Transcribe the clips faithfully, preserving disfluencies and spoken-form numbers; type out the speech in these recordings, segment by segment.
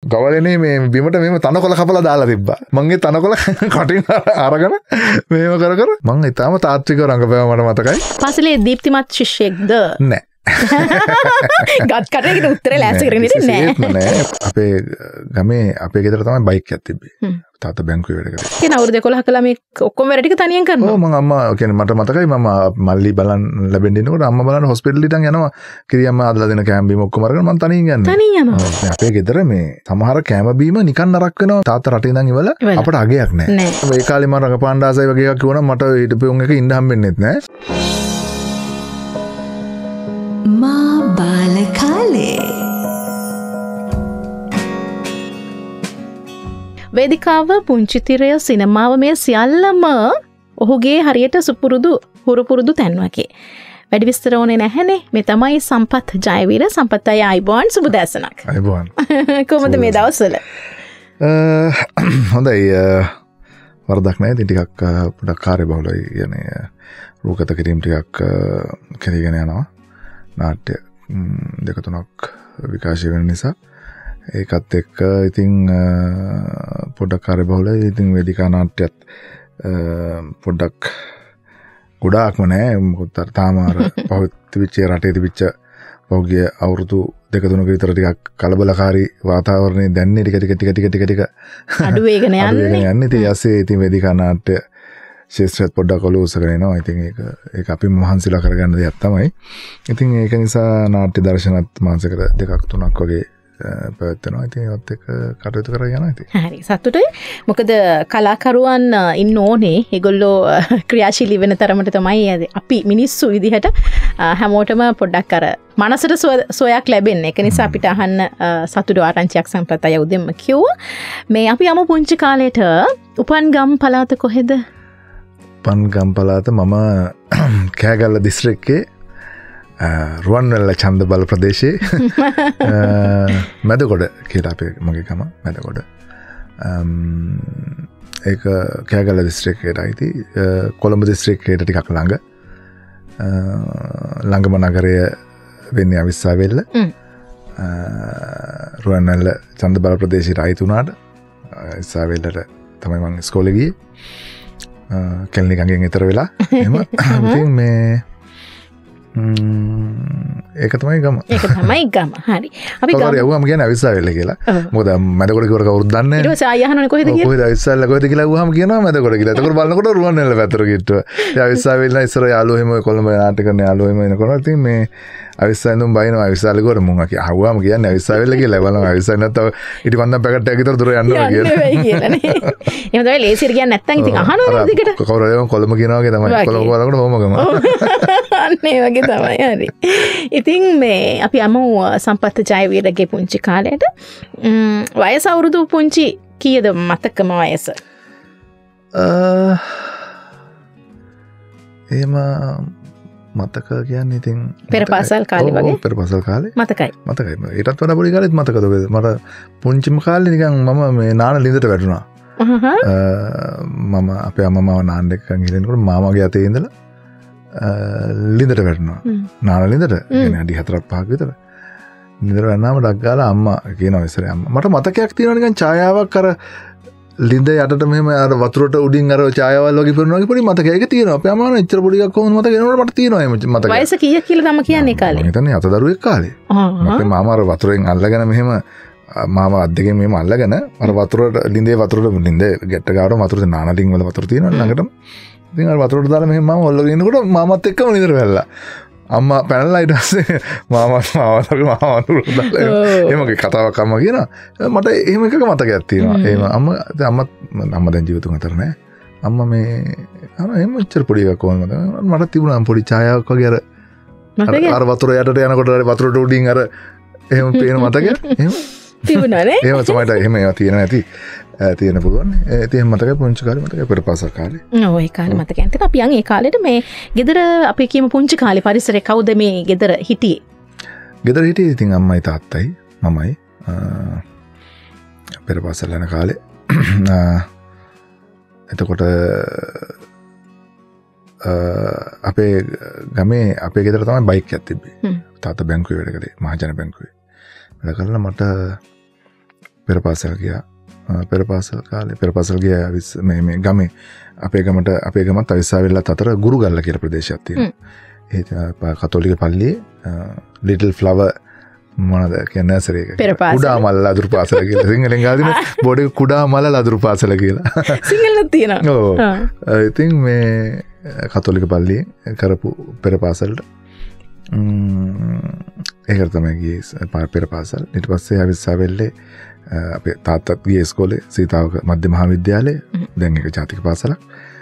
ගවලනේ මේ බිමට මෙහෙම තනකොළ කපලා දාලා තිබ්බා. මං ඒ තනකොළ කටින් අරගෙන මෙහෙම කර කර මං ඊටාම තාත්විකව රංගපෑවා මට මතකයි. පාසලේ දීප්තිමත් ශිෂ්‍යෙක්ද? නෑ. ගත් කටේකට උත්තරේ ලෑස්ති කරගෙන ඉන්නේ නෑ. අපේ ගමේ අපේ ගෙදර තමයි බයික් එකක් තිබ්බේ. තාත්තා බැංකුවේ වැඩ කරේ. කියන අවුරුදු එකොළහ කළා මේ ඔක්කොම වැඩ ටික තනියෙන් කරනවා. ඔව් මම අම්මා කියන්නේ මට මතකයි මම මල්ලි බලන් ලැබෙන්න ඉන්නකොට අම්මා බලන්න හොස්පිටල් ඉතින් යනවා. කිරියම්ම ආදලා දෙන කෑම බීම ඔක්කොම අරගෙන මම තනියෙන් යන්නේ. තනියෙන් යනවා. අපේ ගෙදර මේ සමහර කෑම බීම නිකන් නරක් වෙනවා. තාත්තා රටේ ඉඳන් ඉවල අපට අගයක් නෑ. ඒ කාලේ මම රඟපාන්න ආසයි වගේ එකක් කිව්වනම් මට ඊටපෙවුන් එක ඉන්න හම්බෙන්නෙත් නෑ. මා බාල කාලේ වේදිකාව පුංචිතිරය සිනමාව මේ සියල්ලම ඔහුගේ හරියට සුපුරුදු හුරුපුරුදු තැන්වකි. වැඩි විස්තර ඕනේ නැහැනේ. මේ තමයි සම්පත් ජයවීර. සම්පත් අය අයිබෝන් සුබ දැසනක්. අයිබෝන්. කොහොමද මේ දවස්වල? හොඳයි. වරදක් නැහැ. ඉතින් ටිකක් පොඩක් කාර්යබහුලයි. කියන්නේ රූකත කිරීම ටිකක් කරගෙන යනවා. නාට්‍ය දෙක තුනක් විකාශය වෙන නිසා ඒකත් එක්ක ඉතින් පොඩ්ඩක් කාර්යබහුලයි. ඉතින් වේදිකා නාට්‍යත් පොඩ්ඩක් ගොඩාක්ම නෑ. මොකද තාම අර පහුවෙච්ච රටේ තිබිච්ච පහුගිය අවුරුදු දෙක තුනක විතර ටිකක් කලබලකාරී වාතාවරණේ දැන්නේ ටික ටික ටික ටික ටික ටික අඩු වෙගෙන යන්නේ. අඩු වෙගෙන යන්නේ. ඉතින් ඊයසේ ඉතින් වේදිකා නාට්‍ය ශේෂ්ත්‍රත් පොඩ්ඩක් ඔලුව උස්සගෙන එනවා. ඉතින් ඒක ඒක අපි මහන්සිලා කරගන්න දෙයක් තමයි. ඉතින් ඒක නිසා නාට්‍ය දර්ශනත් මාසෙකට දෙකක් තුනක් වගේ පැවැත්වෙනවා. ඉතින් ඒවත් එක්ක කටයුතු කරගෙන යනවා ඉතින්. හරි සතුටුයි. මොකද කලාකරුවන් ඉන්න ඕනේ. ඒගොල්ලෝ ක්‍රියාශීලී වෙන තරමට තමයි අපි මිනිස්සු විදිහට හැමෝටම පොඩ්ඩක් අර මනසට සොයක් ලැබෙන්නේ. ඒක නිසා අපිට අහන්න සතුටු ආරංචියක් සම්පත් අය උදෙන්ම කිව්වා. මේ අපි යමු පුංචි කාලේට. උපන් ගම් පළාත කොහෙද? උපන් ගම් පළාත මම කෑගල්ල දිස්ත්‍රික්කයේ රුවන්වැල්ල චන්දබල ප්‍රදේශයේ මැදගොඩ කියලා අපේ මගේ ගම මැදගොඩ. ඒක කෑගල්ල දිස්ත්‍රික්කයට අයිති. කොළඹ දිස්ත්‍රික්කයට ටිකක් ළඟ. ළඟම නගරය වෙන්නේ අවිස්සාවෙල්ල. රුවන්වැල්ල චන්දබල ප්‍රදේශයට අයිති වුණාට අවිස්සාවෙල්ලට තමයි මම ඉස්කෝලේ ගියේ. කෙල්ලි ගඟෙන් එතර වෙලා එහෙම. ඉතින් මේ ඒක තමයි ගම. ඒක තමයි ගම. හරි. අපි ගම යවුවම කියන්නේ අවිස්සාවෙල්ල කියලා. මොකද මැදගොඩ කිව්වර කවුරුත් දන්නේ නැහැ. ඊට පස්සේ ආය අහනවනේ කොහෙද කියලා. කොහෙද අවිස්සාවෙල්ල කොහෙද කියලා අහුවාම කියනවා මැදගොඩ කියලා. එතකොට බලනකොට රුවන්වැල්ල පැත්තට ගිට්ටුවා. ඉතින් අවිස්සාවෙල්ල ඉස්සර යාළුවෝ එහෙම කොළඹ නාට්‍ය කරන යාළුවෝ එහෙම එනකොට ඉතින් මේ අවිස්සාවෙල්ලුම් බයිනවා අවිස්සාවෙල්ල ගොඩ මුංගා කිය. අහුවාම කියන්නේ අවිස්සාවෙල්ල කියලා. බලනවා අවිස්සාවෙල්ල නැත්නම් ඊට පන්දම් පැකට් එකක් විතර දුර යන්නවා කියලා. යන්නේ කියලානේ. එහෙම තමයි ලේසියට කියන්නේ නැත්තම් ඉතින් අහනවා දිගට. කවුරු හරි කොළඹ කියනවා වගේ තමයි. කොළඹ බලනකොට හොම ගම. අන්නේ වගේ තමයි. හරි. ඉතින් මේ අපි යමු සම්පත් ජයවීරගේ පුංචි කාලයට. වයස අවුරුදු පුංචි කීයද මතකම වයස? එහෙම මතක කියන්නේ ඉතින් පෙර පාසල් කාලේ වගේ. පෙර පාසල් කාලේ මතකයි. මතකයි. ඊටත් වඩා පොඩි කාලෙත් මතකද ඔබ? මට පුංචිම කාලේ නිකන් මම මේ නාන ලිඳට වැටුණා. මම අපේ අම්මා නාන්න එක්කන් ගිහිනකොට මාමාගේ අතේ ඉඳලා ලිඳට වැටුණා. නාන ලිඳට. කියන්නේ අඩි හතරක් පහක් විතර. ලිඳට වැටුණාම ඩක් ගාලා අම්මා කියනවා ඉස්සරේ අම්මා. මට මතකයක් තියෙනවා නිකන් ඡායාවක් අර ලිඳ යටට මෙහෙම අර වතුරට උඩින් අර ඡායාවල් වගේ පෙනුනා වගේ පොඩි මතකයක්. ඒක තියෙනවා. අපේ අම්මා නම් එච්චර පොඩි එකක් කොහොමද මතක වෙනවද මට තියෙනවා එහෙම මතකයක්. වයස කීයක් කියලා තම කියන්නේ කාලේ? මම හිතන්නේ අත දරුවෙක් කාලේ. අපේ මාමා අර වතුරෙන් අල්ලගෙන මෙහෙම මාමා අත් දෙකෙන් මෙහෙම අල්ලගෙන අර වතුරට ලිඳේ වතුරට ලිඳේ ගැට ගාවට වතුර නානලින් වල වතුර තියෙනවා ළඟටම. ඉතින් අර වතුරට දාලා මෙහෙම මම ඔල්ලගෙන ඉන්නකොට මාමත් එක්කම ලිඳට වැල්ලා. අම්මා පැනලා ඊට පස්සේ මාමත් මාමත් මාමත් දාලා එහෙම කතාවක් අම්මා කියනවා. මට එහෙම එකක මතකයක් තියෙනවා. එහෙම අම්මා අම්මත් අම්මා දැන් ජීවිතුන් අතර නෑ. අම්මා මේ අර එහෙම ඉච්චර පොඩි එකක් කොහොමද මට තිබුණා පොඩි ඡායාවක් වගේ අර අර වතුර යටට යනකොට වතුරට උඩින් අර එහෙම පේන මතකයක් එහෙම තිබුණා නේ. එහෙම සමහරට එහෙම ඒවා තියෙන නැති තියෙන පුළුවන්. ඒ තියෙන මතකයි පුංචි කාලේ මතකයි පෙර පාසල් කාලේ. ඔව් ඒ කාලේ මතකයි. එතන අපි යන් ඒ කාලේට මේ ගෙදර අපි කියමු පුංචි කාලේ පරිසරේ කවුද මේ ගෙදර හිටියේ? ගෙදර හිටියේ ඉතින් අම්මයි තාත්තයි මමයි පෙර පාසල් යන කාලේ. එතකොට අපේ ගමේ අපේ ගෙදර තමයි බයික් එකක් තිබ්බේ. තාත්තා බැංකුවේ වැඩ කළේ මහජන බැංකුවේ. වැඩ කරලා මට පෙර පාසල් ගියා. පෙර පාසල් කාලේ පෙර පාසල් ගියා මේ මේ ගමේ අපේ ගමට අපේ ගමත් අවිස්සාවෙල්ලත් අතර ගුරුගල්ල කියලා ප්‍රදේශයක් තියෙනවා. ඒ කතෝලික පල්ලියේ ලිටල් ෆ්ලවර් මොනද කියන්නේ නර්සරි එක. කුඩා මල් ලදරු පාසල කියලා. සිංහලෙන් ගාදින බෝඩ් එක කුඩා මල් ලදරු පාසල කියලා. සිංහලෙන් තියෙනවා. ඔව්. ඉතින් මේ කතෝලික පල්ලියේ කරපු පෙර පාසලට ඒකට තමයි ගියේ පෙර පාසල්. ඊට පස්සේ අවිස්සාවෙල්ලේ අපේ තාත්තත් ගියේ ඉස්කෝලේ සීතාවක මධ්‍ය මහාවිද්‍යාලයේ. දැන් ඒක ජාතික පාසලක්.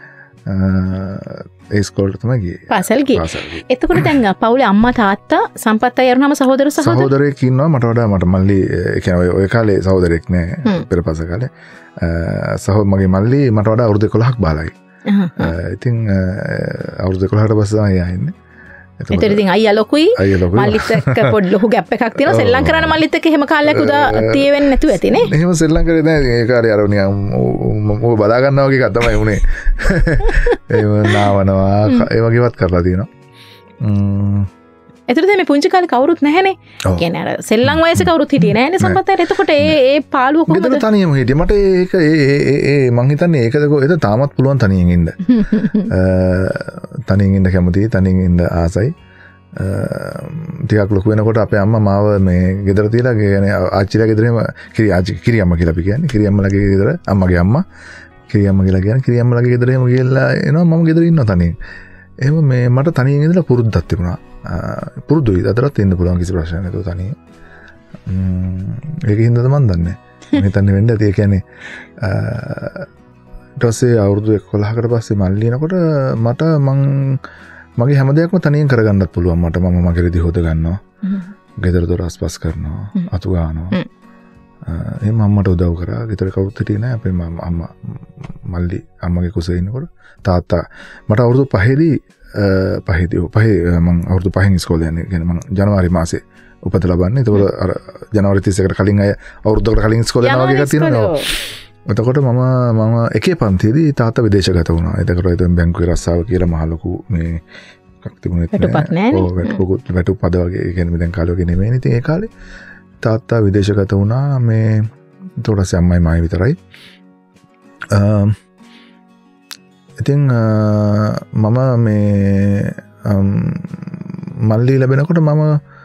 ඒ ඉස්කෝලේට තමයි ගියේ. පාසල් ගියේ. එතකොට දැන් පවුලේ අම්මා තාත්තා සම්පත් අය අරුණාම සහෝදර සහෝදර සහෝදරයෙක් ඉන්නවා මට වඩා මට මල්ලි ඒ කියන්නේ ඔය කාලේ සහෝදරයෙක් නෑ පෙර පාසල් කාලේ. සහෝ මගේ මල්ලි මට වඩා අවුරුදු එකොළහක් බාලයි. ඉතින් අවුරුදු එකොළහකට පස්සේ තමයි ආන්නේ. එතකොට ඉතින් අයියා ලොකුයි මල්ලිත් එක්ක පොඩි ලොකු ගැප් එකක් තියෙනවා. සෙල්ලම් කරන මල්ලිත් එක්ක එහෙම කාලයක් උදා තිය වෙන්නේ නැතුව ඇති නේ. එහෙම සෙල්ලම් කරේ නෑ. ඒ කාලේ අර නිකන් ඔය බලා ගන්නවා වගේ එකක් තමයි උනේ. ඒව නාවනවා ඒ වගේවත් කරලා තියෙනවා. එතකොට මේ පුංචි කාලේ කවුරුත් නැහැනේ. කියන්නේ අර සෙල්ලම් වයසේ කවුරුත් හිටියේ නැහැනේ සම්පත් අයට. එතකොට ඒ ඒ පාළුව කොහොමද? ගෙදර තනියම හිටියේ. මට ඒක ඒ ඒ ඒ මං හිතන්නේ ඒකද ඒක තාමත් පුළුවන් තනියෙන් ඉන්න. තනියෙන් ඉන්න කැමතියි, තනියෙන් ඉන්න ආසයි. ටිකක් ලොකු වෙනකොට අපේ අම්මා මාව මේ ගෙදර තියලා කියන්නේ ආච්චිලා ගෙදරේම කිරි ආච්චි කිරි අම්මා කියලා අපි කියන්නේ. කිරි අම්මලාගේ ගෙදර අම්මගේ අම්මා කිරි අම්මා කියලා කියන්නේ. කිරි අම්මලාගේ ගෙදරේම ගිහලා එනවා මම ගෙදර ඉන්නවා තනියෙන්. එහෙම මේ මට තනියෙන් ඉඳලා පුරුද්දක් තිබුණා. පුරුදුයි අදටත් ඉන්න පුළුවන් කිසි ප්‍රශ්නයක් නැතුව තනියෙන්. ඒක හින්දාද මන් දන්නේ. මම හිතන්නේ වෙන්න ඇති. ඒ කියන්නේ ඊට පස්සේ අවුරුදු එකොළහකට පස්සේ මල්ලි එනකොට මට මං මගේ හැම දෙයක්ම තනියෙන් කරගන්නත් පුළුවන් මට. මම මගේ රෙදි හොද ගන්නවා. ගෙදර දොර අස්පස් කරනවා. අතු ගන්නවා. එහෙම අම්මට උදව් කරා. ගෙදර කවුරුත් හිටියේ නැහැ. අපේ අම්මා මල්ලි අම්මගේ කුසේ ඉන්නකොට තාත්තා මට අවුරුදු පහේදී පහේදී පහේ මම අවුරුදු පහෙන් ඉස්කෝලේ යන්නේ. කියන්නේ මම ජනවාරි මාසේ උපත ලබන්නේ. ඒතකොට අර ජනවාරි තිස් එකට කලින් අය අවුරුද්දකට කලින් ඉස්කෝලේ යනවා වගේ එකක් තියෙනවා. එතකොට මම මම එකේ පන්තියේදී තාත්තා විදේශගත වුණා. එතකොට එතෙන් බැංකුවේ රස්සාව කියලා මහ ලොකු මේ එකක් තිබුණේ නැහැ. ඔව් වැටුපක් වැටුප් පද වගේ. ඒ කියන්නේ දැන් කාලේ වගේ නෙමෙයි. ඉතින් ඒ කාලේ තාත්තා විදේශගත වුණා. මේ ඊට අම්මයි මායි විතරයි. ඉතින් මම මේ මල්ලි ලැබෙනකොට මම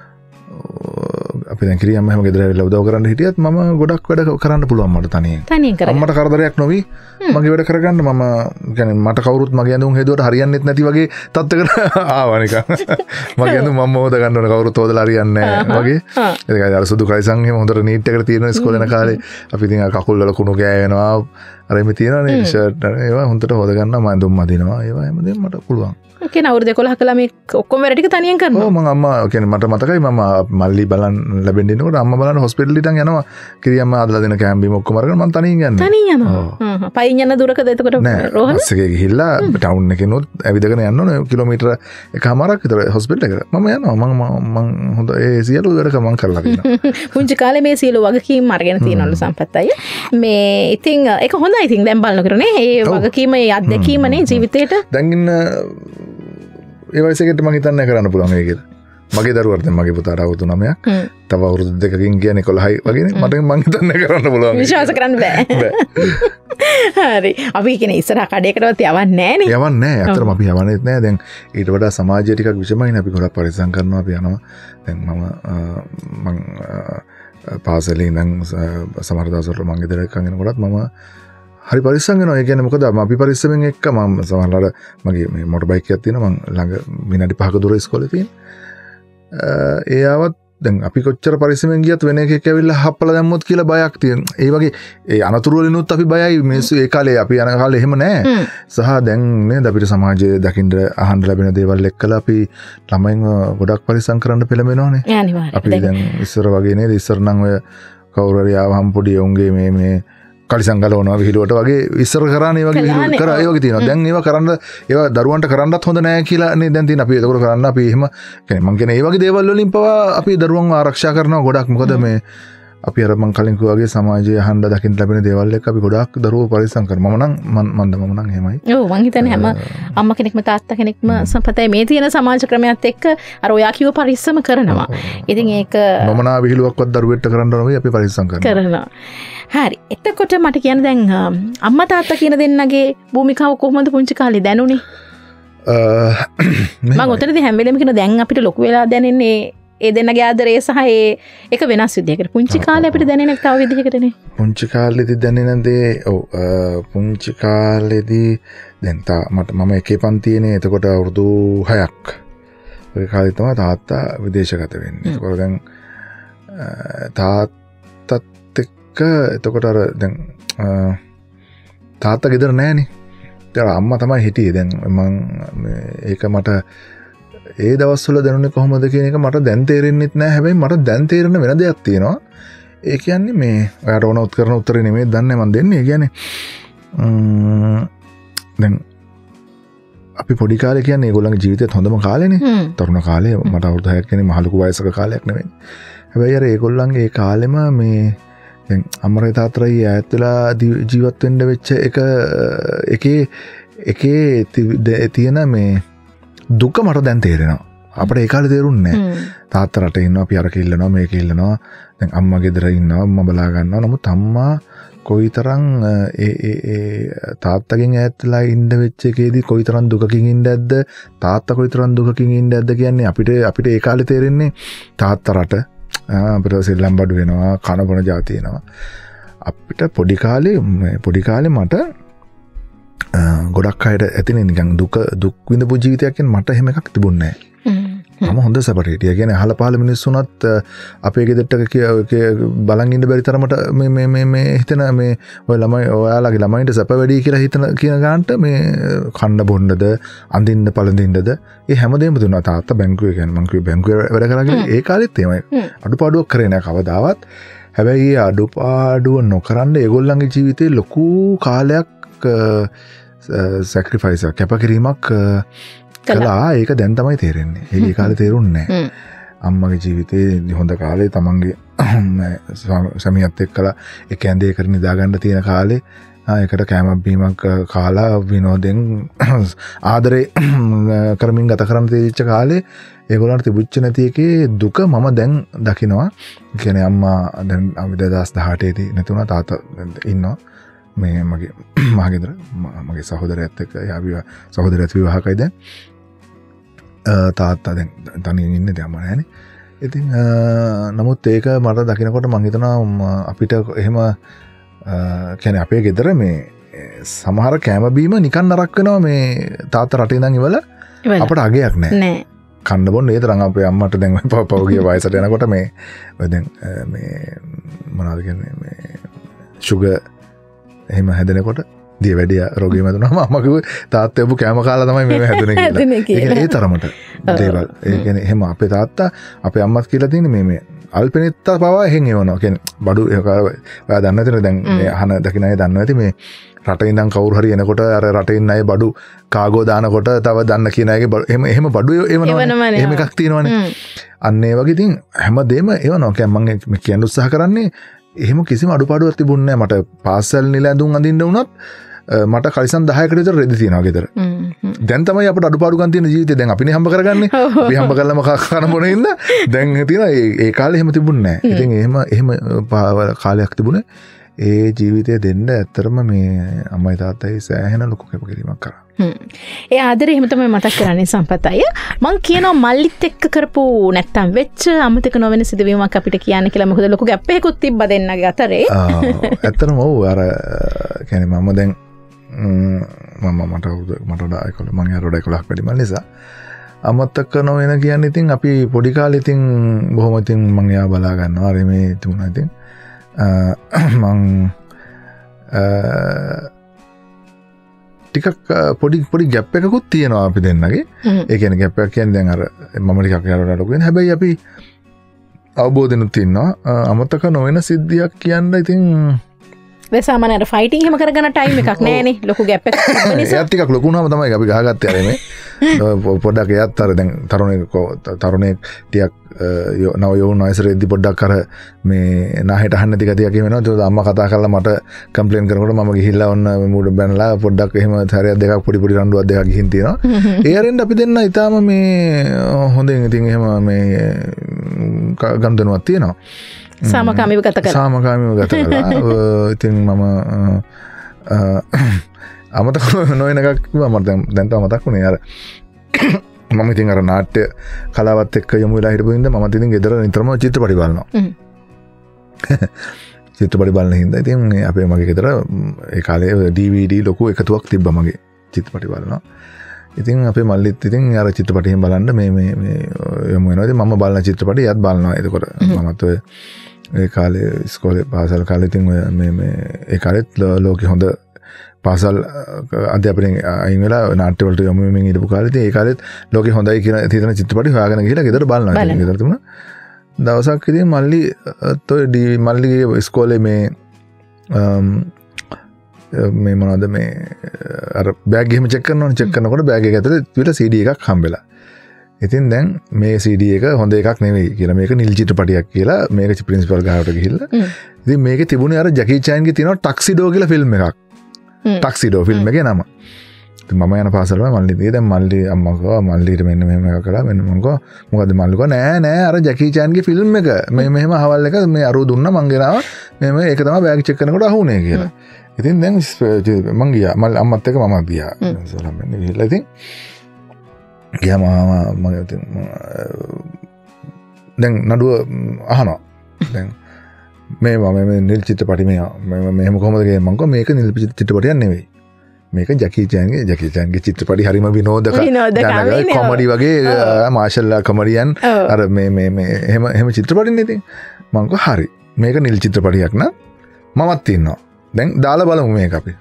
අපි දැන් කිරි අම්ම හැම ගෙදර ඇවිල්ලා උදව් කරන්න හිටියත් මම ගොඩක් වැඩ කරන්න පුළුවන් මට තනියෙන්. තනියෙන් කරගන්න. අම්මට කරදරයක් නොවි මගේ වැඩ කරගන්න මම කියන්නේ මට කවුරුත් මගේ ඇඳුම් හේදුවට හරියන්නේත් නැති වගේ තත්ත්වයකට ආවා නිකන්. මගේ ඇඳුම් මම හොද ගන්න ඕන කවුරුත් හොදලා හරියන්නේ නැහැ වගේ. ඒකයි අර සුදු කයිසන් එහෙම හොඳට නීට් එකට තියෙන ඉස්කෝලේ යන කාලේ අපි ඉතින් කකුල් වල කුණු ගෑවෙනවා. අර එමේ තියෙනනේ ෂර්ට් ඒවා හොඳට හොද ගන්නවා මම ඇඳුම් මදිනවා. ඒවා හැමදේම මට පුළුවන්. කියන අවුරුදු එකොළහ කළා මේ ඔක්කොම වැඩ ටික තනියෙන් කරනවා. ඔව් මම අම්මා කියන්නේ මට මතකයි මම මල්ලි බලන් ලැබෙන්න ඉන්නකොට අම්මා බලන්න හොස්පිටල් ඉතින් යනවා. කිරි අම්මා අදලා දෙන කැම්බිම ඔක්කොම අරගෙන මම තනියෙන් යන්නේ. තනියෙන් යනවා. හ්ම් පයින් යන දුරකද එතකොට රෝහල? බස් එකේ ගිහිල්ලා ටවුන් එකේනොත් ඇවිදගෙන යන්න ඕනේ කිලෝමීටර එකමාරක් විතර හොස්පිටල් එකට. මම යනවා මම මම හොඳ ඒ සියලු වැඩ මම කරලා තියෙනවා. පුංචි කාලේ මේ සියලු වගකීම් අරගෙන තියෙනවලු සම්පත් අය. මේ ඉතින් ඒක හොඳයි ඉතින් දැන් බලනකොටනේ මේ වගකීම මේ අත්දැකීමනේ ජීවිතේට. දැන් ඉන්න ඒ වයසකට මම හිතන්නේ කරන්න පුළුවන් ඒක කියලා. මගේ දරුවාට දැන් මගේ පුතාට අවුරුදු නවයක්. තව අවුරුදු දෙකකින් කියන්නේ එකොළහයි වගේනේ. මට මම හිතන්නේ කරන්න පුළුවන්. විශ්වාස කරන්න බෑ. හරි. අපි කියන්නේ ඉස්සරහ කඩේකටවත් යවන්නේ නෑනේ. යවන්නේ නෑ. අතරම අපි යවන්නේත් නෑ. දැන් ඊට වඩා සමාජය ටිකක් විෂමයිනේ. අපි ගොඩක් පරිස්සම් කරනවා. අපි යනවා. දැන් මම මම පාසලේ ඉඳන් සමහර දවස්වල මම ගෙදර එක්කන් එනකොටත් මම හරි පරිස්සම් වෙනවා. ඒ කියන්නේ මොකද අපි පරිස්සමෙන් එක්ක මම සමහරවල් මගේ මේ මොටර් බයික් එකක් තියෙනවා. මම ළඟ විනාඩි පහක දුර ඉස්කෝලේ තියෙන. ඒ ආවත් දැන් අපි කොච්චර පරිස්සමෙන් ගියත් වෙන එකෙක් ඇවිල්ලා හප්පලා දැම්මොත් කියලා බයක් තියෙනවා. ඒ වගේ ඒ අනතුරු වලිනුත් අපි බයයි. මිනිස්සු ඒ කාලේ අපි යන කාලේ එහෙම නෑ. සහ දැන් නේද අපිට සමාජයේ දකින්න අහන්න ලැබෙන දේවල් එක්කලා අපි ළමයින්ව ගොඩක් පරිස්සම් කරන්න පෙළඹෙනවානේ. අපි දැන් ඉස්සර වගේ නේද ඉස්සර නම් ඔය කවුරු හරි ආවම පොඩි උන්ගේ මේ මේ කලිසම් ගලවනවා විහිළුවට වගේ ඉස්සර කරානේ වගේ විහිළු කරා ඒ වගේ තියෙනවා. දැන් ඒවා කරන්න ඒවා දරුවන්ට කරන්නත් හොඳ නෑ කියලා නේ දැන් තියෙන අපි ඒක කරන්න අපි එහෙම කියන්නේ මම කියන්නේ ඒ වගේ දේවල් වලින් පවා අපි දරුවන්ව ආරක්ෂා කරනවා ගොඩක්. මොකද මේ අපි අර මං කලින් කිව්වා වගේ සමාජයේ අහන්න දකින්න ලැබෙන දේවල් එක්ක අපි ගොඩාක් දරුවෝ පරිස්සම් කරනවා. මම නම් මන්ද මම නම් එහෙමයි. ඔව් මං හිතන්නේ හැම අම්මා කෙනෙක්ම තාත්තා කෙනෙක්ම සම්පතයි මේ තියෙන සමාජ ක්‍රමයක් එක්ක අර ඔයා කිව්ව පරිස්සම කරනවා. ඉතින් ඒක නොමනා විහිළුවක්වත් දරුවෙක්ට කරන්න ඕන වෙයි අපි පරිස්සම් කරනවා. කරනවා. හරි. එතකොට මට කියන්න දැන් අම්මා තාත්තා කියන දෙන්නගේ භූමිකාව කොහොමද පුංචි කාලේ දැනුනේ? මම උතනදී හැම වෙලෙම කියන දැන් අපිට ලොකු වෙලා දැනෙන්නේ ඒ දෙන්නගේ ආදරේ සහ ඒ එක වෙනස් විදිහකට. පුංචි කාලේ අපිට දැනෙන තව විදිහකටනේ. පුංචි කාලේදී දැනෙන දේ ඔව් පුංචි කාලේදී දැන් තා මට මම එකේ පන්තියේනේ එතකොට අවුරුදු හයක්. ඔය කාලේ තමයි තාත්තා විදේශගත වෙන්නේ. ඒකෝ දැන් තාත්තත් එක්ක එතකොට අර දැන් තාත්තා ගෙදර නැහනේ. ඒතර අම්මා තමයි හිටියේ. දැන් මම ඒක මට ඒ දවස්වල දැනුනේ කොහොමද කියන එක මට දැන් තේරෙන්නෙත් නෑ. හැබැයි මට දැන් තේරෙන වෙන දෙයක් තියෙනවා. ඒ කියන්නේ මේ ඔයාට ඕන උත්තර කරන උත්තරේ නෙමෙයි දන්නේ මම දෙන්නේ. ඒ කියන්නේ දැන් අපි පොඩි කාලේ කියන්නේ ඒගොල්ලන්ගේ ජීවිතේත් හොඳම කාලේනේ. තරුණ කාලේ මට අවුරුදු හයක් කියන්නේ මහ ලොකු වයසක කාලයක් නෙමෙයි. හැබැයි අර ඒගොල්ලන්ගේ ඒ කාලෙම මේ දැන් අම්මරේ තාත්තරයි ඈත් වෙලා ජීවත් වෙන්න වෙච්ච එක එකේ එකේ තියෙන මේ දුක මට දැන් තේරෙනවා. අපිට ඒ කාලේ තේරුන්නේ නැහැ. තාත්තා රටේ ඉන්නවා අපි අරක ඉල්ලනවා මේක ඉල්ලනවා. දැන් අම්මා ගෙදර ඉන්නවා අම්මා බලා ගන්නවා. නමුත් අම්මා කොයිතරම් ඒ ඒ ඒ තාත්තගෙන් ඈත්ලා ඉන්න වෙච්ච එකේදී කොයිතරම් දුකකින් ඉන්න ඇද්ද තාත්තා කොයිතරම් දුකකින් ඉන්න ඇද්ද කියන්නේ අපිට අපිට ඒ කාලේ තේරෙන්නේ තාත්තා රට අපිට සෙල්ලම් බඩු වෙනවා කන බොන જાති එනවා. අපිට පොඩි කාලේ පොඩි කාලේ මට ගොඩක් අයට ඇතිනේ නිකන් දුක දුක් විඳපු ජීවිතයක් කියන්නේ මට එහෙම එකක් තිබුණේ නැහැ. මම හොඳ සැපට හිටියා. කියන්නේ අහල පහල මිනිස්සුනත් අපේ ගෙදරට බලන් ඉන්න බැරි තරමට මේ මේ මේ මේ හිතන මේ ඔය ළමයි ඔයාලගේ ළමයින්ට සැප වැඩි කියලා හිතන කියන ගානට මේ කන්න බොන්නද අඳින්න පළඳින්නද ඒ හැමදේම දුන්නා තාත්තා බැංකුවේ කියන්නේ මං කිව්වේ බැංකුවේ වැඩ කරගෙන ඒ කාලෙත් එහෙමයි. අඩුපාඩුවක් කරේ නැහැ කවදාවත්. හැබැයි ඒ අඩුපාඩුව නොකරන්න ඒගොල්ලන්ගේ ජීවිතේ ලොකු කාලයක් සැක්‍රිෆයිස් කැපකිරීමක් කළා. ඒක දැන් තමයි තේරෙන්නේ. ඒ කාලේ තේරුන්නේ නැහැ. අම්මගේ ජීවිතේ හොඳ කාලේ තමන්ගේ සමියත් එක්කලා එක ඇඳේ කර නිදා ගන්න තියෙන කාලේ ඒකට කෑමක් බීමක් කාලා විනෝදෙන් ආදරේ කරමින් ගත කරන්න තියෙච්ච කාලේ ඒගොල්ලන්ට තිබුච්ච නැති එකේ දුක මම දැන් දකිනවා. කියන්නේ අම්මා දැන් දෙදාස් දහඅටේ දී නැතුණා තාත්තා ඉන්නවා. මේ මගේ මහගෙදර මගේ සහෝදරයත් එක්ක යාවිවා සහෝදරයත් විවාහකයි දැන්. තාත්තා දැන් තනියෙන් ඉන්නේ දැන් මම නැහනේ. ඉතින් නමුත් ඒක මට දකිනකොට මම හිතනවා අපිට එහෙම කියන්නේ අපේ ගෙදර මේ සමහර කෑම බීම නිකන් නරක වෙනවා මේ තාත්තා රටේ ඉඳන් ඉවල අපට අගයක් නැහැ. නෑ. කන්න බොන්න ඒ තරම් අපේ අම්මට දැන් පවගේ වයසට යනකොට මේ දැන් මේ මොනවද කියන්නේ මේ සුගර් එහෙම හැදෙනකොට දිය වැඩි රෝගී මැදුනම අම්මා කිව්වේ තාත්තා ඔබ කෑම කාලා තමයි මේ හැදුනේ කියලා. ඒ තරමට දේවල්. ඒ කියන්නේ එහෙම අපේ තාත්තා අපේ අම්මත් කියලා තියෙන්නේ මේ මේ අල්පෙනෙත්තා පවා එහෙන් එවනවා. කියන්නේ බඩු ඔයා දන්නේ නැතිනේ දැන් මේ අහන දකින්න අය දන්නවා ඇති මේ රටේ ඉඳන් කවුරු හරි එනකොට අර රටේ ඉන්න අය බඩු කාගෝ දානකොට තව දන්න කියන අයගේ එහෙම එහෙම බඩු එවනවා. එහෙම එකක් තියෙනවනේ. අන්න ඒ වගේ ඉතින් හැමදේම එවනවා. කියන්නේ මම කියන්න උත්සාහ කරන්නේ එහෙම කිසිම අඩුපාඩුවක් තිබුණේ නැහැ. මට පාසල් නිල ඇඳුම් අඳින්න වුණත් මට කලිසම් දහයකට විතර රෙදි තියෙනවා ගෙදර. දැන් තමයි අපිට අඩුපාඩුකම් තියෙන ජීවිතේ. දැන් අපිනේ හම්බ කරගන්නේ. අපි හම්බ කළාම කන බොන ඉන්න. දැන් තියෙන ඒ කාලේ එහෙම තිබුණේ නැහැ. ඉතින් එහෙම එහෙම කාලයක් තිබුණේ. ඒ ජීවිතය දෙන්න ඇත්තටම මේ අම්මයි තාත්තයි සෑහෙන ලොකු කැපකිරීමක් කරා. ඒ ආදරේ එහෙම තමයි මතක් කරන්නේ සම්පත් අය. මං කියනවා මල්ලිත් එක්ක කරපු නැත්තම් වෙච්ච අමතක නොවෙන සිදුවීමක් අපිට කියන්න කියලා. මොකද ලොකු ගැප් එකකුත් තිබ්බ දෙන්නගේ අතරේ. ඇත්තටම ඔව් අර කියන්නේ මම දැන් මම මට මට වඩා ඒකල මං යාර වඩා ඒකලක් වැඩි මල් නිසා අමතක නොවෙන කියන්නේ ඉතින් අපි පොඩි කාලේ ඉතින් බොහොම ඉතින් මං යා බලා ගන්නවා. අර මේ තුන ඉතින් මං ටිකක් පොඩි පොඩි ගැප් එකකුත් තියෙනවා අපි දෙන්නගේ. ඒ කියන්නේ ගැප් එකක් කියන්නේ දැන් අර මම ටිකක් යාළුවාට ලොකු වෙන. හැබැයි අපි අවබෝධෙනුත් ඉන්නවා. අමතක නොවන සිද්ධියක් කියන්න ඉතින් වෙසාමනට ෆයිටිං හෙම කරගන්න ටයිම් එකක් නෑනේ ලොකු ගැප් එකක් තිබ්බ නිසා. ඒත් ටිකක් ලොකුනම තමයි අපි ගහගත්තේ අර මේ පොඩ්ඩක් එයත් අර දැන් තරුණයෙක් තරුණයෙක් ටිකක් නව යෝන් වයසේදී පොඩ්ඩක් අර මේ නාහෙට අහන්න නැති ගතියක් වෙනවා. ඒක අම්මා කතා කරලා මට කම්ප්ලේන් කරනකොට මම ගිහිල්ලා ඔන්න මූඩ බැනලා පොඩ්ඩක් එහෙම හරියක් දෙකක් පොඩි පොඩි රණ්ඩුවක් දෙකක් ගිහින් තියෙනවා. ඒ අරින්න අපි දෙන්න ඊටාම මේ හොඳින් ඉතින් එහෙම මේ ගම්දනුවක් තියෙනවා. සාමකාමීව ගත කරලා සාමකාමීව ගත කරලා ඉතින් මම අමතක නොවන එකක් කිව්වා මට දැන් දැන් තව මතක් වුණේ අර මම ඉතින් අර නාට්‍ය කලාවත් එක්ක යමු වෙලා හිටපු හින්දා මම ඉතින් ගෙදර නිතරම චිත්‍රපටි බලනවා. චිත්‍රපටි බලන හින්දා ඉතින් අපේ මගේ ගෙදර ඒ කාලේ ඩී වී ඩී ලොකු එකතුවක් තිබ්බා මගේ චිත්‍රපටි බලනවා. ඉතින් අපේ මල්ලිත් ඉතින් අර චිත්‍රපටියෙන් බලන්න මේ මේ මේ යමු වෙනවා. ඉතින් මම බලන චිත්‍රපටි යත් බලනවා. එතකොට මමත් ඔය ඒ කාලේ ඉස්කෝලේ පාසල් කාලේ ඉතින් ඔය මේ මේ ඒ කාලෙත් ලෝකෙ හොඳ පාසල් අධ්‍යාපනයෙන් අයින් වෙලා නාට්‍ය වලට යොමු වෙමින් ඉඳපු කාලේ ඉතින් ඒ කාලෙත් ලෝකෙ හොඳයි කියන හිතන චිත්‍රපටි හොයාගෙන ගිහලා ගෙදර බලනවා. ඉතින් ගෙදර තිබුණා. දවසක් ඉතින් මල්ලි ඔය ඩී මල්ලිගේ ඉස්කෝලේ මේ මේ මොනවද මේ අර බෑග් එහෙම චෙක් කරනවනේ චෙක් කරනකොට බෑග් එක ඇතුලේ විතර සී ඩී එකක් හම්බෙලා. ඉතින් දැන් මේ සී ඩී එක හොඳ එකක් නෙවෙයි කියලා මේක නිල් චිත්‍රපටියක් කියලා මේක ප්‍රින්සිපල් ගාවට ගිහිල්ලා ඉතින් මේකේ තිබුණේ අර ජැකී චෑන්ගේ තියෙනවා ටක්සිඩෝ කියලා ෆිල්ම් එකක්. ටක්සිඩෝ ෆිල්ම් එකේ නම. ඉතින් මම යන පාසල වල මල්ලි දිගේ දැන් මල්ලි අම්මා කිව්වා මල්ලිට මෙන්න මෙහෙම එකක් කළා මෙන්න මම කිව්වා මොකද්ද මල්ලි කිව්වා නෑ නෑ අර ජැකී චෑන්ගේ ෆිල්ම් එක මේ මෙහෙම අහවල් එක මේ අරුව දුන්නා මං ගෙනාවා මෙහෙම ඒක තමයි බෑග් චෙක් කරනකොට අහුනේ කියලා. ඉතින් දැන් මං ගියා මල් අම්මත් එක්ක මමත් ගියා සලම් වෙන්න ගිහලා ඉතින් ගියාම මම ඉතින් දැන් නඩුව අහනවා දැන් මේ මම මේ නිල් චිත්‍රපටි මේ මෙහෙම කොහොමද කියන්නේ මං කිව්වා මේක නිල් චිත්‍රපටියක් නෙවෙයි මේක ජැකී චෑන්ගේ ජැකී චෑන්ගේ චිත්‍රපටි හරිම විනෝදක කොමඩි වගේ මාෂල්ලා කොමඩියන් අර මේ මේ මේ එහෙම එහෙම චිත්‍රපටිනේ ඉතින් මං කිව්වා හරි මේක නිල් චිත්‍රපටියක් න මමත් ඉන්නවා දැන් දාලා බලමු මේක අපි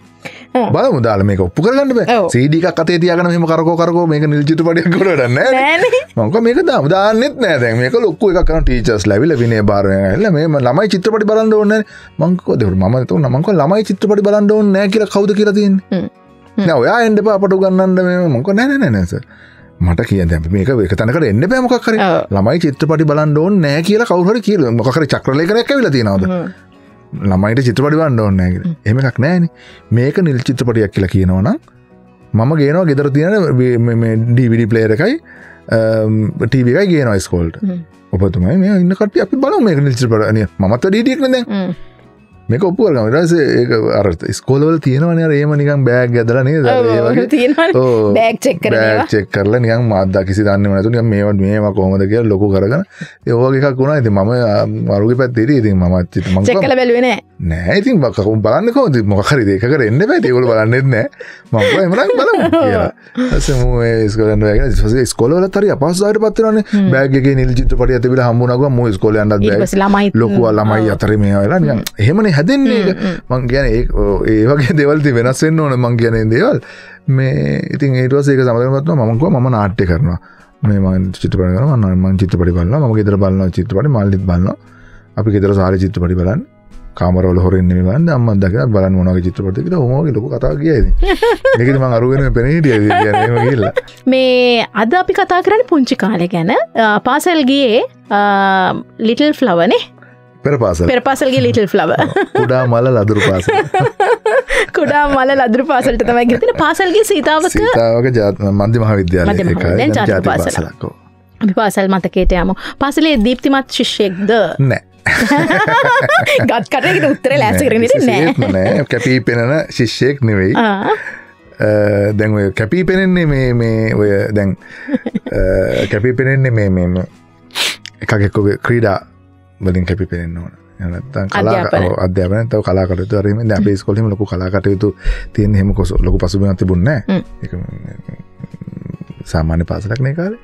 බලමු දාලා මේක ඔප්පු කරගන්න බෑ සී ඩී එකක් අතේ තියාගෙන මෙහෙම කරකෝ කරකෝ මේක නිල් චිත්‍රපටියක් කොට වැඩක් නෑ මම කිව්වා මේක දාමු දාන්නෙත් නෑ දැන් මේක ලොකු එකක් කරන ටීචර්ස් ලැබිලා විනය බාර වෙනලා මේ ළමයි චිත්‍රපටි බලන්න ඕනේ නෑ මම කිව්වා දෙවරු මම තුන මම කිව්වා ළමයි චිත්‍රපටි බලන්න ඕනේ නෑ කියලා කවුද කියලා තියෙන්නේ නෑ ඔයා එන්න එපා අපට උගන්නන්න මේ මම කිව්වා නෑ නෑ නෑ සර් මට කියන්නේ මේක එක තැනකට එන්න බෑ මොකක් හරි ළමයි චිත්‍රපටි බලන්න ඕනේ නෑ කියලා කවුරු හරි කියලා මොකක් හරි චක්‍රලේඛනයක් ඇවිල්ලා තියෙනවද ළමයිට චිත්‍රපටි බලන්න ඕනේ නැහැ කියලා. එහෙම එකක් නැහැනේ. මේක නිල් චිත්‍රපටියක් කියලා කියනවනම් මම ගේනවා ගෙදර තියෙන මේ ඩී වී ඩී ප්ලේයර් එකයි ටීවී එකයි ගේනවා ඉස්කෝලේට. ඔබතුමයි මේ ඉන්න කට්ටිය අපි බලමු මේක නිල් චිත්‍රපටිය. මමත් ඩී ඩී එකනේ දැන්. මේක ඔප්පු කරගමු. ඊට පස්සේ ඒක අර ඉස්කෝලවල තියෙනවනේ අර එහෙම නිකන් බෑග් ඇදලා නේද? ඒ වගේ තියෙනවනේ. බෑග් චෙක් කරන ඒවා. බෑග් චෙක් කරලා නිකන් මාද්දා කිසි දන්නේම නැතුව නිකන් මේවා මේවා කොහොමද කියලා ලොකු කරගෙන ඒ වගේ එකක් වුණා. ඉතින් මම අරුගේ පැත්තේ ඉතින් ඉතින් මම මම චෙක් කරලා බැලුවේ නෑ. නෑ ඉතින් බලන්න කොහොමද මොකක් හරි දෙකකට එන්න බෑ. ඒගොල්ලෝ බලන්නෙත් නෑ. මම කිව්වා එහෙමනම් බලමු කියලා. ඊපස්සේ මම ඒ ඉස්කෝලෙන් වැගෙන ඊපස්සේ ඉස්කෝලවලත් හරි අපහසුතාවයටපත් වෙනවානේ. බෑග් එකේ නිල් චිත්‍රපටිය තිබිලා හම්බුණා ගමන් මම ඉස්කෝලේ යන්නත් බෑ. ලොකු ළමයි අතරේ මේවා වෙලා නිකන් එහෙමනේ හැදෙන්නේ ඒක. මං කියන්නේ ඒ ඒ වගේ දේවල් ඉතින් වෙනස් වෙන්න ඕනේ මං කියන්නේ දේවල් මේ ඉතින් ඊට පස්සේ ඒක සමතකමත් මම කිව්වා මම නාට්‍ය කරනවා මේ මම චිත්‍රපට කරනවා මම මම චිත්‍රපටි බලනවා මම ගෙදර බලනවා චිත්‍රපටි මාල්ලිත් බලනවා අපි ගෙදර සාරේ චිත්‍රපටි බලන්නේ කාමරවල හොරෙන් නෙමෙයි බලන්නේ අම්මත් දැකලා බලන්න මොනවා වගේ චිත්‍රපටද කියලා ඔහොම වගේ ලොකු කතාවක් ගියා ඉතින් මේකෙදි මං අරුගෙන පෙනේ හිටියා ඉතින් කියන්නේ එහෙම ගිහිල්ලා මේ අද අපි කතා කරන්නේ පුංචි කාලේ ගැන පාසල් ගියේ ලිටල් ෆ්ලවර් නේ පෙර පාසල් පෙර පාසල් ගියේ ලිටල් ෆ්ලවර් කුඩා මල ලදරු පාසල් කුඩා මල ලදරු පාසලට තමයි ගිහින් තියෙන්නේ පාසල් ගියේ සීතාවක සීතාවක මධ්‍ය මහාවිද්‍යාලයේ ඒකයි ජාතික පාසලක් ඔව් අපි පාසල් මතකයට යමු පාසලේ දීප්තිමත් ශිෂ්‍යෙක්ද නෑ ගත් කටේකට උත්තරේ ලෑස්ති කරගෙන ඉන්නේ නෑ නෑ කැපී පෙනෙන ශිෂ්‍යෙක් නෙවෙයි දැන් ඔය කැපී පෙනෙන්නේ මේ මේ ඔය දැන් කැපී පෙනෙන්නේ මේ මේ එකක් එක්ක ක්‍රීඩා වලින් කැපී පෙනෙන්න ඕන නැත්නම් කලා අධ්‍යාපනය තව කලා කටයුතු හරි මේ අපේ ඉස්කෝලේ එහෙම ලොකු කලා කටයුතු තියෙන හැම කොස ලොකු පසුබිමක් තිබුණේ නැහැ ඒක සාමාන්‍ය පාසලක් නේ කාලේ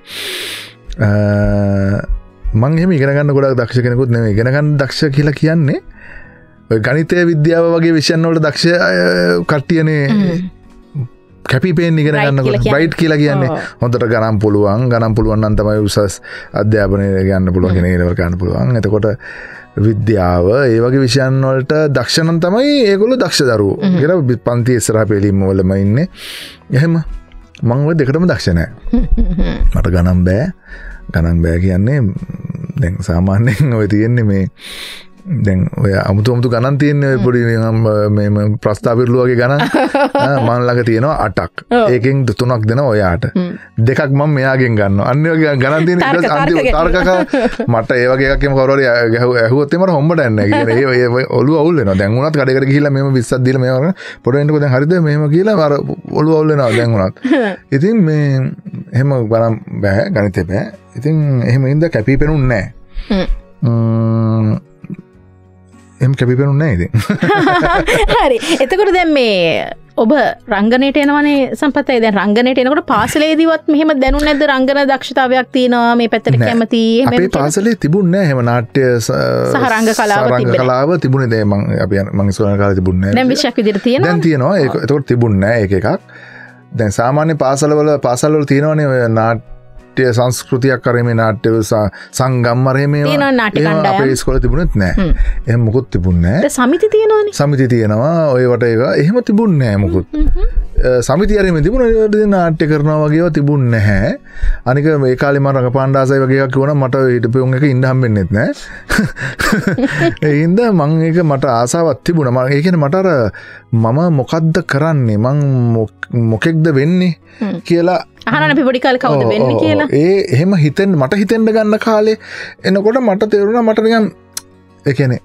මං එහෙම ඉගෙන ගන්න ගොඩක් දක්ෂ කෙනෙකුත් නෙමෙයි ඉගෙන ගන්න දක්ෂ කියලා කියන්නේ ඔය ගණිතය විද්‍යාව වගේ විෂයන් වලට දක්ෂ කට්ටියනේ කැපී පෙනෙන්න ඉගෙන ගන්නකොට බ්‍රයිට් කියලා කියන්නේ හොඳට ගණන් පුළුවන් ගණන් පුළුවන් නම් තමයි උසස් අධ්‍යාපනය ගන්න පුළුවන් කෙනෙක් ඉගෙන ගන්න පුළුවන් එතකොට විද්‍යාව ඒ වගේ විෂයන් වලට දක්ෂ නම් තමයි ඒගොල්ලෝ දක්ෂ දරුවෝ කියලා පන්ති ඉස්සරහ පෙළීම වලම ඉන්නේ. එහෙම මම ඔය දෙකටම දක්ෂ නැහැ. මට ගණන් බෑ. ගණන් බෑ කියන්නේ දැන් සාමාන්‍යයෙන් ඔය තියෙන්නේ මේ දැන් ඔය අමුතු අමුතු ගණන් තියෙන්නේ ඔය පොඩි මේ ප්‍රස්තාව විරලු වගේ ගණන් මම ළඟ තියෙනවා අටක්. ඒකෙන් තුනක් දෙනවා ඔයාට. දෙකක් මම මෙයාගෙන් ගන්නවා. අන්න ඒ වගේ ගණන් තියෙන ඊට පස්සේ අන්තිම තර්කක මට ඒ වගේ එකක් එම කවුරු හරි ඇහුවොත් එමර හොම්බට යන්නේ නැහැ. කියන්නේ ඒ ඔළුව අවුල් වෙනවා. දැන් උනත් කඩේකට ගිහිල්ලා මෙහෙම විස්සක් දීලා මෙහෙම පොඩ එන්නකෝ දැන් හරිද මෙහෙම කියලා අර ඔළුව අවුල් වෙනවා දැන් උනත්. ඉතින් මේ එහෙම ගණන් බෑ ගණිතේ බෑ. ඉතින් එහෙම ඉඳ කැපී පෙනුන්නේ නැහැ. එම් කැපිපෙනුන්නේ නැහැ ඉතින්. හරි. එතකොට දැන් මේ ඔබ රංගනයට එනවනේ සම්පතයි. දැන් රංගනයට එනකොට පාසලේදීවත් මෙහෙම දැනුන්නේ නැද්ද රංගන දක්ෂතාවයක් තියෙනවා මේ පැත්තට කැමති එහෙම? අපේ පාසලේ තිබුණේ නැහැ එහෙම නාට්‍ය සහ රංග කලාව තිබුණේ. රංග කලාව තිබුණේ දැන් මම අපි මම ඉස්කෝලේ කාලේ තිබුණේ නැහැ. දැන් විෂයක් විදිහට තියෙනවා. දැන් තියෙනවා. ඒක එතකොට තිබුණේ නැහැ ඒක එකක්. දැන් සාමාන්‍ය පාසලවල පාසල්වල තියෙනවනේ ඔය නාට්‍ය සංස්කෘතියක් කරේ මේ නාට්‍ය සංගම් මරේ මේවා අපේ ඉස්කෝලේ තිබුණෙත් නැහැ. එහෙම මොකුත් තිබුණේ නැහැ. සමිති තියෙනවනේ. සමිති තියෙනවා ඔය වට ඒක එහෙම තිබුණේ නැහැ මොකුත්. සමිති හරියම තිබුණා නාට්‍ය කරනවා වගේ ඒවා තිබුණේ නැහැ. අනික මේ කාලේ මම රඟපාන්න ආසයි වගේ එකක් කිව්වනම් මට හිටපෙවුන් එක ඉන්න හම්බෙන්නෙත් නැහැ. ඒ හින්දා මම ඒක මට ආසාවක් තිබුණා. මම ඒ කියන්නේ මට අර මම මොකද්ද කරන්නේ මං මොකෙක්ද වෙන්නේ කියලා අහන්න අපි පොඩි කාලේ කවුද වෙන්නේ කියලා. ඒ එහෙම හිතෙන් මට හිතෙන්න ගන්න කාලේ එනකොට මට තේරුණා මට නිකන් ඒ කියන්නේ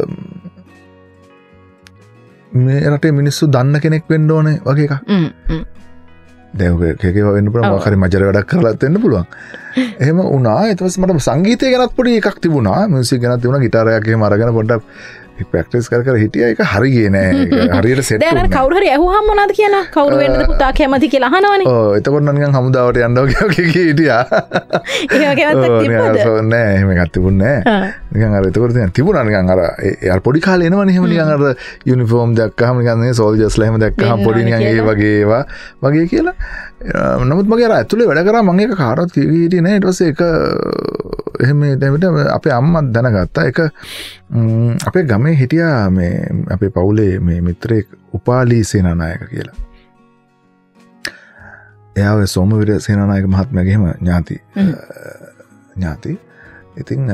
මේ රටේ මිනිස්සු දන්න කෙනෙක් වෙන්න ඕනේ වගේ එකක්. හ්ම් හ්ම්. දැන් ඔය කේකේ වෙන්න පුළුවන් මොකක් හරි මජර වැඩක් කරලාත් වෙන්න පුළුවන්. එහෙම වුණා. ඊට පස්සේ මට සංගීතය ගැනත් පොඩි එකක් තිබුණා. මියුසික් ගැනත් තිබුණා. ගිටාරයක් එහෙම අරගෙන පොඩ්ඩක් ප්‍රැක්ටිස් කර කර හිටියා. ඒක හරි ගියේ නෑ. හරියට සෙට් වුණා. දැන් කවුරු හරි ඇහුවාම මොනවද කියනවා? කවුරු වෙන්නද පුතා කැමති කියලා අහනවනේ. ඔව් එතකොට නම් නිකන් හමුදාවට යන්න වගේ වගේ හිටියා. එහෙම කැමතික් තිබ්බද? නෑ එහෙම එකක් තිබුණේ නෑ. නිකන් අර එතකොට දැන් තිබුණා නිකන් අර අර පොඩි කාලේ එනවනේ එහෙම නිකන් අර යුනිෆෝම් දැක්කහම නිකන් මේ සෝල්ජර්ස්ලා එහෙම දැක්කහම පොඩි නිකන් ඒ වගේ ඒවා වගේ කියලා. නමුත් මගේ අර ඇතුලේ වැඩ කරා මම ඒක කාටවත් හිටියේ නෑ. ඊට පස්සේ ඒක එහෙම දැවිට අපේ අම්මා දැනගත්තා. ඒක අපේ ගමේ හිටියා මේ අපේ පවුලේ මේ මිත්‍රයෙක් උපාලි සේනානායක කියලා. එයා ඔය සෝමවීර සේනානායක මහත්මයාගේ එහෙම ඥාති ඥාති. ඉතින්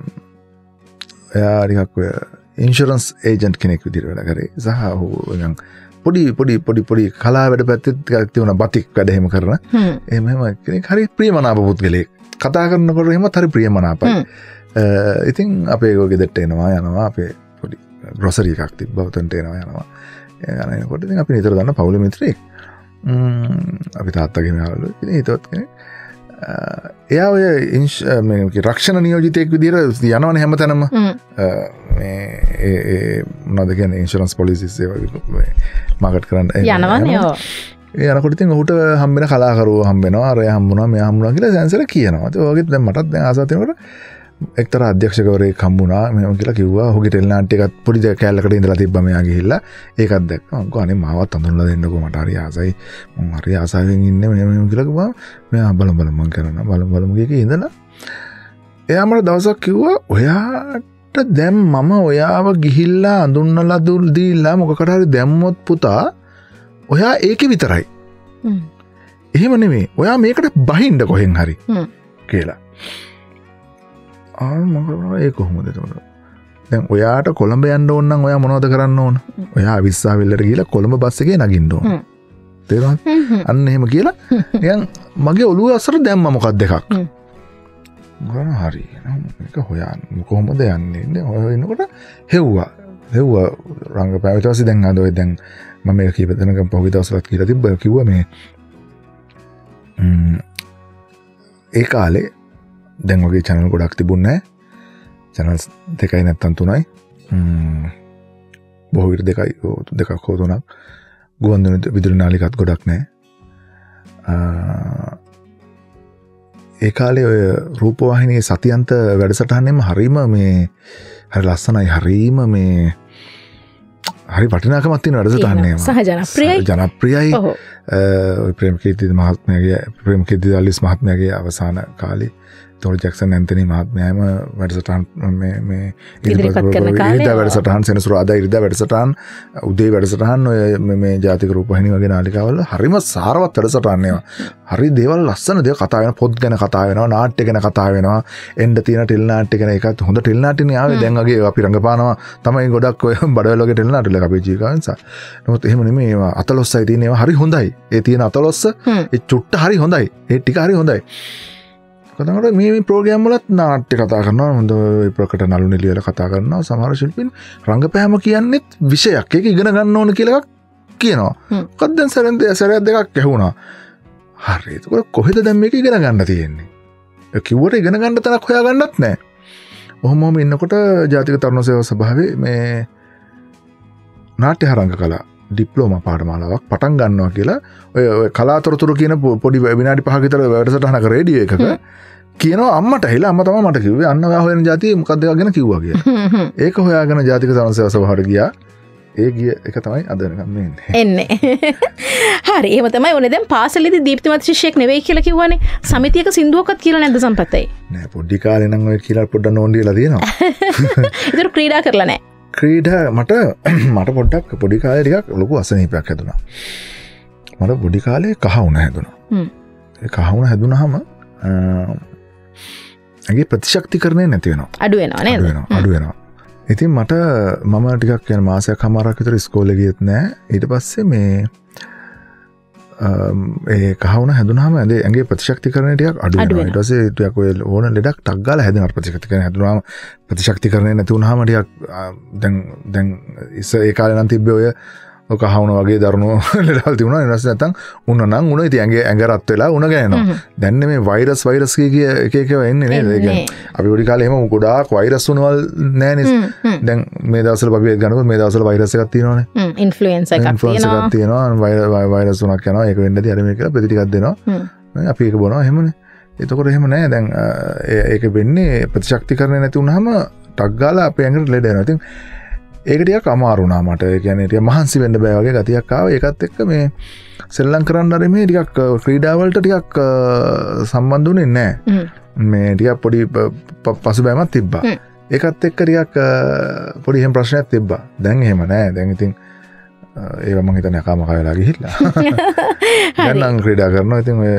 එයා ටිකක් ඔය ඉන්ෂුරන්ස් ඒජන්ට් කෙනෙක් විදිහට වැඩ කරේ. සහ ඔහු නිකන් පොඩි පොඩි පොඩි පොඩි කලාව වැඩ පැත්තේ ටිකක් තියුණා බතික් වැඩ එහෙම කරන. එහෙම එහෙම කෙනෙක් හරි ප්‍රියමනාප පුද්ගලෙක්. කතා කරනකොට එහෙමත් හරි ප්‍රියමනාපයි. ඉතින් අපේ ඒගොල්ලෝ ගෙදරට එනවා යනවා අපේ පොඩි ග්‍රොසරි එකක් තිබ්බා උතන්ට එනවා යනවා. ඒ යනකොට ඉතින් අපි නිතර දන්න පවුලේ මිත්‍රයෙක්. අපි තාත්තගේ යාළුවෝ. ඉතින් හිතුවත් කෙනෙක්. එයා ඔය මේ රක්ෂණ නියෝජිතයෙක් විදිහට යනවනේ හැමතැනම. මේ ඒ මොනවද කියන්නේ ඉන්ෂුරන්ස් පොලිසිස් ඒවා මාකට් කරන්න යනවනේ ඔව්. ඒ යනකොට ඉතින් ඔහුට හම්බෙන කලාකරුවෝ හම්බෙනවා අර හම්බුණා මෙයා හම්බුණා කියලා සැන්සල කියනවා. ඒ වගේ දැන් මටත් දැන් ආසාවක් තියෙනකොට එක්තරා අධ්‍යක්ෂකවරයෙක් හම්බුණා මෙහෙම කියලා කිව්වා. ඔහුගේ ටෙලි නාට්‍ය එකත් පොඩි කෑල්ලකට ඉඳලා තිබ්බා මෙයා ගිහිල්ලා. ඒකත් දැක්කා. මම කිව්වා අනේ මාවත් හඳුන්වලා දෙන්නකෝ මට හරි ආසයි. මම හරි ආසාවෙන් ඉන්නේ මෙහෙම මෙහෙම කියලා කිව්වා. මෙයා බලමු බලමු මම කරනවා. බලමු බලමු කියකේ ඉඳලා එයා මට දවසක් කිව්වා ඔයාට දැන් මම ඔයාව ගිහිල්ලා අඳුන්නලා දුල් දීලා මොකකට හරි දැම්මොත් පුතා ඔයා ඒකේ විතරයි. එහෙම නෙමෙයි. ඔයා මේකට බහින්න කොහෙන් හරි කියලා. ආ මම ඒක කොහොමද එතකොට? දැන් ඔයාට කොළඹ යන්න ඕන නම් ඔයා මොනවද කරන්න ඕන? ඔයා අවිස්සාවෙල්ලට ගිහලා කොළඹ බස් එකේ නගින්න ඕන. තේරුණාද? අන්න එහෙම කියලා නිකන් මගේ ඔළුව අසර දැම්ම මොකක්ද එකක්. ගන්න හරි. මේක හොයන්න කොහොමද යන්නේ? හොයනකොට හෙව්වා. හෙව්වා රංගපෑව ඊට පස්සේ දැන් අද ඔය දැන් මම මේක කීප දෙනෙක්ම පහුගිය දවස්වලත් කියලා තිබ්බා කිව්වා මේ ඒ කාලේ දැන් වගේ channel ගොඩක් තිබුණේ නැහැ. channels දෙකයි නැත්තම් තුනයි. බොහෝ විට දෙකයි දෙකක් හෝ තුනක්. ගුවන්විදුලි විදුලි නාලිකාත් ගොඩක් නැහැ. ඒ කාලේ ඔය රූපවාහිනියේ සතියන්ත වැඩසටහනෙම හරීම මේ හරි ලස්සනයි හරීම මේ හරි වටිනාකමක් තියෙන වැඩසටහනේ සහ ජනප්‍රියයි ජනප්‍රියයි ඔය ප්‍රේමකීර්ති මහත්මයාගේ ප්‍රේමකීර්ති දල්ලිස් මහත්මයාගේ අවසාන කාලේ තොල් ජැක්සන් ඇන්තනි මහත්මයාම වැඩසටහන් මේ මේ ඉදිරිපත් කරන කාලේ ඉරිදා වැඩසටහන් සෙනසුරාදා ඉරිදා වැඩසටහන් උදේ වැඩසටහන් ඔය මේ ජාතික රූපවාහිනී වගේ නාලිකාවල හරිම සාරවත් වැඩසටහන් ඒවා. හරි දේවල් ලස්සන දේවල් කතා වෙනවා, පොත් ගැන කතා වෙනවා, නාට්‍ය ගැන කතා වෙනවා, එන්න තියෙන ටෙලි නාට්‍ය ගැන ඒකත් හොඳ ටෙලි නාට්‍යනේ ආවේ. දැන් වගේ අපි රංගපානවා තමයි ගොඩක් ඔය බඩවැල් වගේ ටෙලි නාට්‍ය වල අපේ ජීවිකාව නිසා. නමුත් එහෙම නෙමෙයි ඒවා අතලොස්සයි තියෙන ඒවා හරි හොඳයි. ඒ තියෙන අතලොස්ස ඒ චුට්ට හරි හොඳයි. ඒ ටික හරි හොඳයි. කතකට මේ ප්‍රෝග්‍රෑම් වලත් නාට්‍ය කතා කරනවා, හොඳ ප්‍රකට නළු නිළි වල කතා කරනවා. සමහර ශිල්පීන් රංගපෑම කියන්නේත් විෂයක්. ඒක ඉගෙන ගන්න ඕන කියලා එකක් කියනවා. මොකද දැන් සැරෙන් සැරයක් දෙකක් ඇහුණා. හරි. ඒක කොහෙද දැන් මේක ඉගෙන ගන්න තියෙන්නේ? ඒ කිව්වට ඉගෙන ගන්න තැනක් හොයාගන්නත් නැහැ. ඔහොම ඔහොම ඉන්නකොට ජාතික තරුණ සේවා සභාවේ මේ නාට්‍ය හරංග කලා ඩිප්ලෝමා පාඨමාලාවක් පටන් ගන්නවා කියලා ඔය කලාතොරතුරු කියන පොඩි විනාඩි පහක විතර වැඩසටහනක රේඩියෝ එකක කියනවා අම්මට ඇහිලා අම්මා තමයි මට කිව්වේ අන්න ඔයා හොයන જાතිය මොකක්ද ගැන කිව්වා කියලා. ඒක හොයාගෙන ජාතික තරුණ සේවා සභාවට ගියා. ඒ ගිය එක තමයි අද වෙනකම් මේ එන්නේ. හරි. එහෙම තමයි උනේ. දැන් පාසලේදී දීප්තිමත් ශිෂ්‍යෙක් නෙවෙයි කියලා කිව්වනේ. සමිතියක සින්දුවක්වත් කියලා නැද්ද සම්පතයි? නෑ පොඩි කාලේ නම් ඔය කියලා පොඩ්ඩක් නෝන්ඩියලා තියෙනවා. ඒතර ක්‍රීඩා කරලා නෑ. ක්‍රීඩා මට මට පොඩ්ඩක් පොඩි කාලේ ටිකක් ලොකු අසනීපයක් හැදුනා. මට පොඩි කාලේ කහ වුණ හැදුනා. හ්ම්. ඒ කහ වුණ හැදුනහම අගේ ප්‍රතිශක්තිකරණය නැති වෙනවා. අඩු වෙනවා නේද? අඩු වෙනවා. අඩු වෙනවා. ඉතින් මට මම ටිකක් කියන මාසයක් හමාරක් විතර ඉස්කෝලේ ගියෙත් නෑ. ඊට පස්සේ මේ ඒ කහ වුණ හැදුනහම ඇඟේ ප්‍රතිශක්තිකරණය ටිකක් අඩු වෙනවා. ඊට පස්සේ ටිකක් ඔය ඕන ලෙඩක් ටක් ගාලා හැදෙනවා. ප්‍රතිශක්තිකරණය හැදුනහම ප්‍රතිශක්තිකරණය නැති වුනහම ටිකක් දැන් දැන් ඉස්ස ඒ කාලේ නම් තිබ්බේ ඔය ඔක කහ වුණ වගේ දරුණු ලෙඩවල් තිබුණා. ඊට පස්සේ නැත්තම් උණ නම් උණ ඉතින් ඇඟේ ඇඟ රත් වෙලා උණ ගෑනවා. දැන් මේ වෛරස් වෛරස් කිය එක එක ඒවා එන්නේ නේද? ඒ කියන්නේ අපි පොඩි කාලේ එහෙම ගොඩාක් වෛරස් උණවල් නෑනේ. දැන් මේ දවස්වල අපි ගන්නකොට මේ දවස්වල වෛරස් එකක් තියෙනවානේ. හ්ම් ඉන්ෆ්ලුවෙන්සා එකක් තියෙනවා. ඉන්ෆ්ලුවෙන්සා එකක් තියෙනවා. වෛරස් උණක් යනවා. ඒක වෙන්නදී අර මේ කියලා ප්‍රති ටිකක් දෙනවා. අපි ඒක බොනවා එහෙමනේ. එතකොට එහෙම නෑ. දැන් ඒක වෙන්නේ ප්‍රතිශක්තිකරණය නැති වුනහම ටක් ගාලා අපේ ඇඟට ලෙඩ එනවා. ඉතින් ඒක ටිකක් අමාරු වුණා මට. ඒ කියන්නේ ටික මහන්සි වෙන්න බෑ වගේ ගතියක් ආවා. ඒකත් එක්ක මේ සෙල්ලම් කරන්න අර මේ ටිකක් ක්‍රීඩා වලට ටිකක් සම්බන්ධ වුණේ නැහැ. මේ ටිකක් පොඩි පසුබෑමක් තිබ්බා. ඒකත් එක්ක ටිකක් පොඩි එහෙම ප්‍රශ්නයක් තිබ්බා. දැන් එහෙම නැහැ. දැන් ඉතින් ඒව මම හිතන්නේ අකාම කයලා ගිහිල්ලා. දැන් නම් ක්‍රීඩා කරනවා. ඉතින් ඔය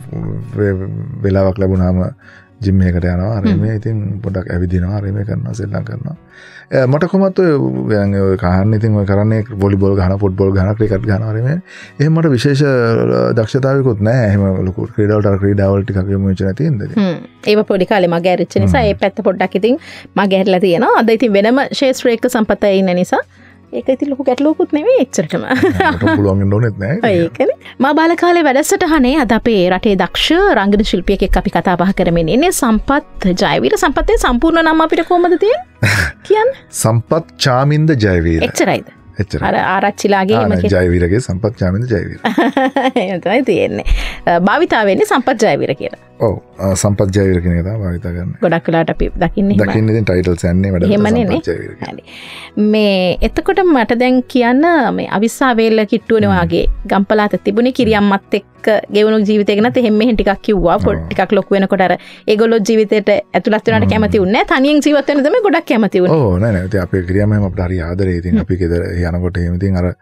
වෙලාවක් ලැබුණාම ජිම් එකකට යනවා. අර මේ ඉතින් පොඩ්ඩක් ඇවිදිනවා. අර මේ කරනවා සෙල්ලම් කරනවා. මට කොහොමත් ඔය يعني ඔය කහන්න ඉතින් ඔය කරන්නේ වොලිබෝල් ගහනවා, ෆුට්බෝල් ගහනවා, ක්‍රිකට් ගහනවා. අර මේ එහෙම මට විශේෂ දක්ෂතාවයකුත් නැහැ. එහෙම ලොකු ක්‍රීඩා වලට ක්‍රීඩා වල ටිකක් යොමු වෙච්ච නැති ඉඳලා. හ්ම්. ඒව පොඩි කාලේ මගේ ඇරිච්ච නිසා ඒ පැත්ත පොඩ්ඩක් ඉතින් මගේ ඇරිලා තියෙනවා. අද ඉතින් වෙනම ශේෂ්ත්‍රයක සම්පතයි ඉන්න නිසා ඒක ඉතින් ලොකු ගැටලුවකුත් නෙවෙයි එච්චරටම. මට පුළුවන් වෙන්න ඕනෙත් නැහැ. ඒකනේ. මා බාල කාලේ වැඩසටහනේ අද අපේ රටේ දක්ෂ රංගන ශිල්පියෙක් එක්ක අපි කතා බහ කරමින් ඉන්නේ සම්පත් ජයවීර. සම්පතේ සම්පූර්ණ නම අපිට කොහමද තියෙන්නේ? කියන්න. සම්පත් චාමින්ද ජයවීර. එච්චරයිද? එච්චරයි. අර ආරච්චිලාගේ එහෙම කියන්නේ. ජයවීරගේ සම්පත් චාමින්ද ජයවීර. එහෙම තමයි තියෙන්නේ. භාවිතා වෙන්නේ සම්පත් ජයවීර කියලා. ඔව් සම්පත් ජයවීර කියන එක තමයි භාවිතා කරන්නේ. ගොඩක් වෙලාට අපි දකින්නේ එහෙමයි. දකින්නේ ඉතින් ටයිටල්ස් යන්නේ වැඩ සම්පත් ජයවීර. හරි. මේ එතකොට මට දැන් කියන්න මේ අවිස්සා වේල කිට්ටුවනේ වාගේ ගම්පලාත තිබුණේ කිරියම්මත් එක්ක ගෙවුණු ජීවිතය ගැන එහෙම මෙහෙන් ටිකක් කිව්වා. ටිකක් ලොකු වෙනකොට අර ඒගොල්ලෝ ජීවිතේට ඇතුළත් වෙනවට කැමති උන්නේ නැහැ. තනියෙන් ජීවත් වෙන්න තමයි ගොඩක් කැමති උනේ. ඔව් නෑ නෑ. ඉතින් අපේ කිරියම්ම එහෙම අපිට හරි ආදරේ. ඉතින් අපි ගෙදර යනකොට එහෙම ඉතින් අර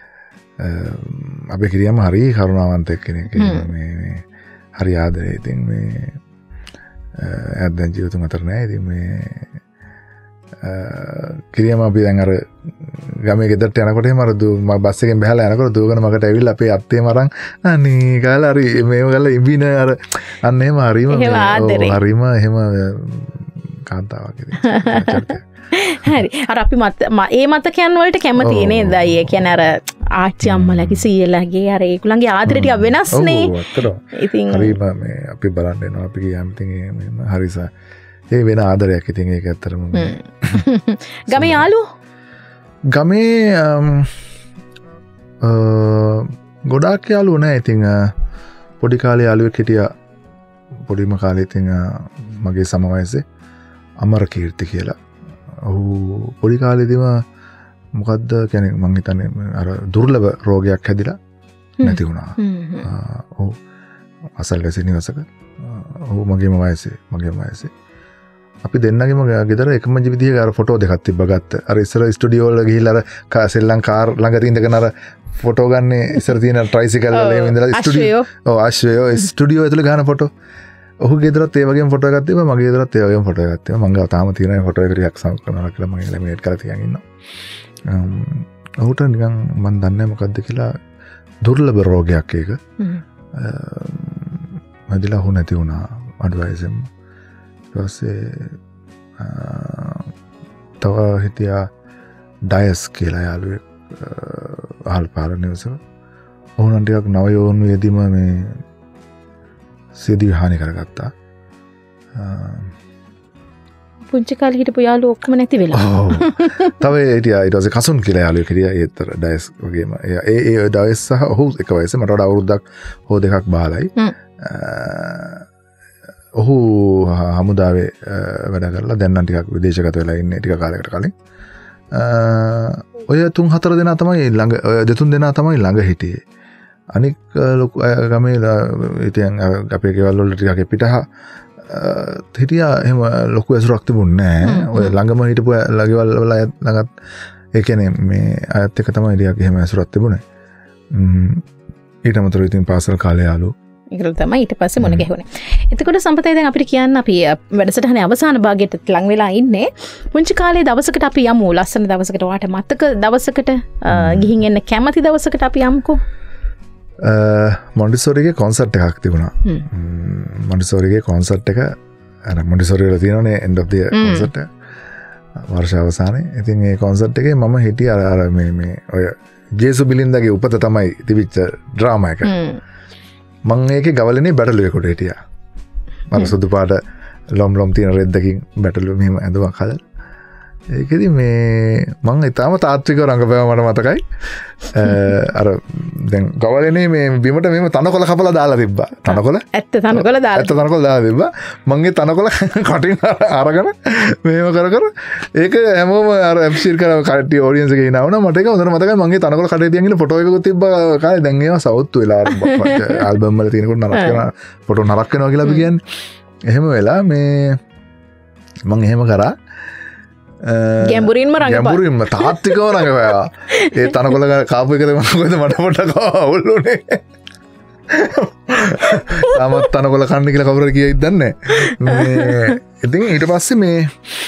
අපේ කිරියම්ම හරි කරුණාවන්ත කෙනෙක්. මේ මේ හරි ආදරේ. ඉතින් මේ ඇත් දැන් ජීවිතුන් අතර නෑ. ඉතින් මේ කිරියම අපි දැන් අර ගමේ ගෙදරට යනකොට එහෙම අර බස් එකෙන් බහලා යනකොට දුවගෙන මකට ඇවිල්ලා අපේ අත්තේම අරන් අනේ කාලා හරි මේව ගාලා ඉබින අර අන්න එහෙම හරිම හරිම එහෙම කාන්තාවක් ඉතින් හරි අර අපි මත ඒ මතකයන් වලට කැමති නේද අයියේ කියන්නේ අර ආච්චි අම්මලාගේ සීයලාගේ අර ඒගොල්ලන්ගේ ආදරේ ටික වෙනස්නේ ඉතින් හරිම මේ අපි බලන්න එනවා අපි කියම් ඉතින් එහෙම හරිසා ඒ වෙන ආදරයක් ඉතින් ඒක ඇත්තටම ගමේ යාළුවෝ ගමේ ගොඩාක් යාළුවෝ නෑ ඉතින් පොඩි කාලේ යාළුවෙක් හිටියා පොඩිම කාලේ ඉතින් මගේ සම වයසේ අමරකීර්ති කියලා. ඔහු පොඩි කාලේදීම මොකද්ද කියන්නේ මං හිතන්නේ අර දුර්ලභ රෝගයක් හැදිලා නැති වුණා. ඔව් අසල්වැසි නිවසක ඔහු මගේම වයසේ මගේම වයසේ අපි දෙන්නගේම ගෙදර එකම විදිහේ අර ෆොටෝ දෙකක් තිබ්බ ගත්ත. අර ඉස්සර ස්ටුඩියෝ වල ගිහිල්ලා අර සෙල්ලම් කාර් ළඟ ඉඳගෙන අර ෆොටෝ ගන්න ඉස්සර තියෙන ට්‍රයිසිකල් වල ඉඳලා ස්ටුඩියෝ ඔව් ආශ්‍රයෝ ස්ටුඩියෝ ඇතුලේ ගන්න ෆොටෝ. ඔහු ගෙදරත් ඒ වගේම ෆොටෝ එකක් තිබ්බා මගේ ගෙදරත් ඒ වගේම ෆොටෝ එකක් තිබ්බා. මම ගාව තාම තියෙන ෆොටෝ එක ටිකක් සම් කරනවා කියලා මම ලැමිනේට් කරලා තියන් ඉන්නවා. ඔහුට නිකන් මම දන්නේ මොකද්ද කියලා දුර්ලභ රෝගයක් ඒක. මදිලා හු නැති වුණා අඩු වයසෙම. ඊට පස්සේ තව හිටියා ඩයස් කියලා යාළුවෙක් අහල් පාර නිවසක. ඔහු නම් ටිකක් නව යෝන් වේදීම මේ සියදිවි හානි කරගත්තා. පුංචි කාලේ හිටපු යාළුවෝ ඔක්කොම නැති වෙලා. ඔව්. තව හිටියා ඊට පස්සේ කසුන් කියලා යාළුවෙක් හිටියා ඒතර ඩයස් වගේම. ඒ ඒ ඩයස් සහ ඔහු එක වයසේ මට වඩා අවුරුද්දක් හෝ දෙකක් බාලයි. ඔහු හමුදාවේ වැඩ කරලා දැන් නම් ටිකක් විදේශගත වෙලා ඉන්නේ ටික කාලයකට කලින්. ඔය තුන් හතර දෙනා තමයි ළඟ ඔය දෙතුන් දෙනා තමයි ළඟ හිටියේ. අනික් ලොකු ගමේ ඉතින් අපේ ගෙවල් වල ටිකක් පිටහ හිටියා එහෙම ලොකු ඇසුරක් තිබුණේ නැහැ. ඔය ළඟම හිටපු ළඟවල් වල ළඟත් ඒ කියන්නේ මේ අයත් එක තමයි ටිකක් එහෙම ඇසුරක් තිබුණේ. ඊට අමතරව ඉතින් පාසල් කාලේ යාළුවෝ ඒකල තමයි ඊට පස්සේ මොන ගැහුනේ. එතකොට සම්පතයි දැන් අපිට කියන්න අපි වැඩසටහනේ අවසාන භාගයට ලඟ වෙලා ඉන්නේ. පුංචි කාලේ දවසකට අපි යමු ලස්සන දවසකට වාට මතක දවසකට ගිහින් එන්න කැමති දවසකට අපි යමුකෝ. මොන්ටිසෝරිගේ කොන්සර්ට් එකක් තිබුණා. මොන්ටිසෝරිගේ කොන්සර්ට් එක අර මොන්ටිසෝරි වල තියෙනනේ end of the year concert එක. වර්ෂ අවසානයේ. ඉතින් ඒ කොන්සර්ට් එකේ මම හිටියා අර මේ මේ ඔය ජේසු බිලින්දගේ උපත තමයි තිබිච්ච ඩ්‍රාමා එක. මං ඒකේ ගවලනේ බැටළුවෙකුට හිටියා. මම සුදු පාට ලොම් ලොම් තියෙන රෙද්දකින් බැටළුව මෙහෙම ඇඳුමක් හදලා. ඒකෙදි මේ මං ඊටාම තාත්විකව රංගපෑව මට මතකයි. අර දැන් ගවලනේ මේ බිමට මෙහෙම තනකොළ කපලා දාලා තිබ්බා. තනකොළ? ඇත්ත තනකොළ දාලා. ඇත්ත තනකොළ දාලා තිබ්බා. මං ඒ තනකොළ කටින් අරගෙන මෙහෙම කර කර ඒක හැමෝම අර ඇප්ෂීර් කරා කට්ටිය ඔඩියන්ස් එකේ ඉනා වුණා. මට ඒක හොඳට මතකයි. මං ඒ තනකොළ කටේ තියන් ඉන්න ෆොටෝ එකකුත් තිබ්බා. කාලේ දැන් ඒවා සවුත්තු වෙලා ආල්බම් වල තියෙනකොට නරක වෙනවා. ෆොටෝ නරක වෙනවා කියලා අපි කියන්නේ. එහෙම වෙලා මේ මං එහෙම කරා ගැඹුරින්ම රඟපා ගැඹුරින්ම තාත්විකව රඟපෑවා. ඒ තනකොළ කාපු එකද මොකද මට පොඩ්ඩක් අවුල් වුණේ. තාමත් තනකොළ කන්න කියලා කවුරුහරි කියයිද දන්නේ නැහැ. ඉතින් ඊට පස්සේ මේ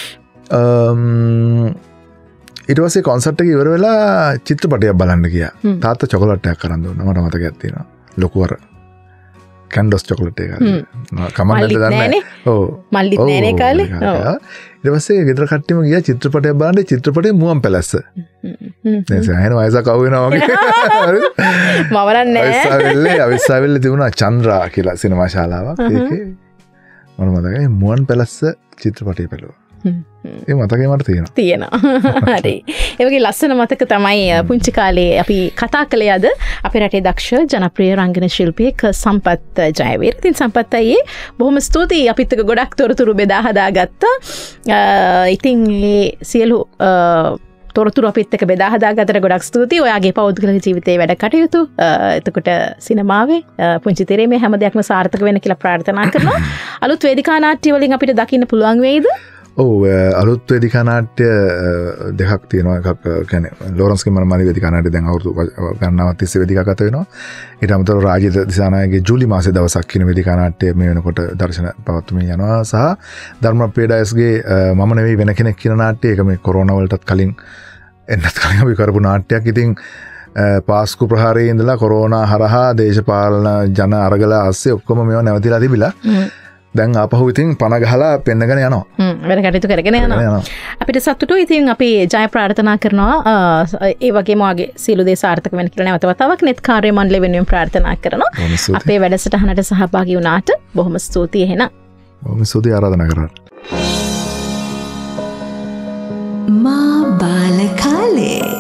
ඊට පස්සේ කොන්සර්ට් එක ඉවර වෙලා චිත්‍රපටයක් බලන්න ගියා. තාත්තා චොකලට් එකක් අරන් දුන්නා. මට මතකයක් තියෙනවා. ලොකු අර කැන්ඩස් චොකලට් එකක්. කමන්නට දන්නේ. ඔව්. මල්ලිත් නෑනේ කාලේ. ඔව්. ඊට පස්සේ ගෙදර කට්ටියම ගියා චිත්‍රපටයක් බලන්න. චිත්‍රපටයේ මුවන් පැලැස්ස. දැන් සෑහෙන වයසක් අවු වෙනවා වගේ. මවරන්නේ නෑ. අවිස්සාවෙල්ලේ අවිස්සාවෙල්ලේ තිබුණා චන්ද්‍රා කියලා සිනමා ශාලාවක්. ඒකේ මම මතකයි මුවන් පැලැස්ස චිත්‍රපටය බැලුවා. ඒ මතකේ මට තියෙනවා. තියෙනවා. හරි. ඒ වගේ ලස්සන මතක තමයි පුංචි කාලේ අපි කතා කළේ අද අපේ රටේ දක්ෂ ජනප්‍රිය රංගන ශිල්පියෙක් සම්පත් ජයවීර. ඉතින් සම්පත් අයියේ බොහොම ස්තුතියි අපිත් එක්ක ගොඩක් තොරතුරු බෙදා හදාගත්තා. ඉතින් මේ සියලු තොරතුරු අපිත් එක්ක බෙදා හදාගත්තට ගොඩක් ස්තුතියි. ඔයාගේ පෞද්ගලික ජීවිතයේ වැඩ කටයුතු එතකොට සිනමාවේ පුංචි තිරේ මේ හැම දෙයක්ම සාර්ථක වෙන්න කියලා ප්‍රාර්ථනා කරනවා. අලුත් වේදිකා නාට්‍ය වලින් අපිට දකින්න පුළුවන් වෙයිද? ඔව් අලුත් වේදිකා නාට්‍ය දෙකක් තියෙනවා. එකක් කියන්නේ ලෝරන්ස්ගේ මනමාලි වේදිකා නාට්‍ය දැන් අවුරුදු ගණනාවක් තිස්සේ වේදිකා ගත වෙනවා. ඊට අමතරව රාජිත දිසානායකගේ ජූලි මාසේ දවසක් කියන වේදිකා නාට්‍ය මේ වෙනකොට දර්ශන පවත්වමින් යනවා. සහ ධර්මප්‍රිය ඩයස්ගේ මම නෙවෙයි වෙන කෙනෙක් කියන නාට්‍ය. ඒක මේ කොරෝනා වලටත් කලින් එන්නත් කලින් අපි කරපු නාට්‍යයක්. ඉතින් පාස්කු ප්‍රහාරයේ ඉඳලා කොරෝනා හරහා දේශපාලන ජන අරගල ආස්සේ ඔක්කොම මේවා නැවතිලා තිබිලා දැන් ආපහු ඉතින් පණ ගහලා පෙන්නගෙන යනවා. හ්ම් වැඩ කටයුතු කරගෙන යනවා. අපිට සතුටුයි. ඉතින් අපි ජය ප්‍රාර්ථනා කරනවා. ඒ වගේම වාගේ සීල දේ සාර්ථක වෙන්න කියලා නැවත වතාවක් net කාර්ය මණ්ඩලය වෙනුවෙන් ප්‍රාර්ථනා කරනවා. අපේ වැඩසටහනට සහභාගී වුණාට බොහොම ස්තුතියි එහෙනම්. බොහොම ස්තුතියි ආරාධනා කරා. මා බාල කාලේ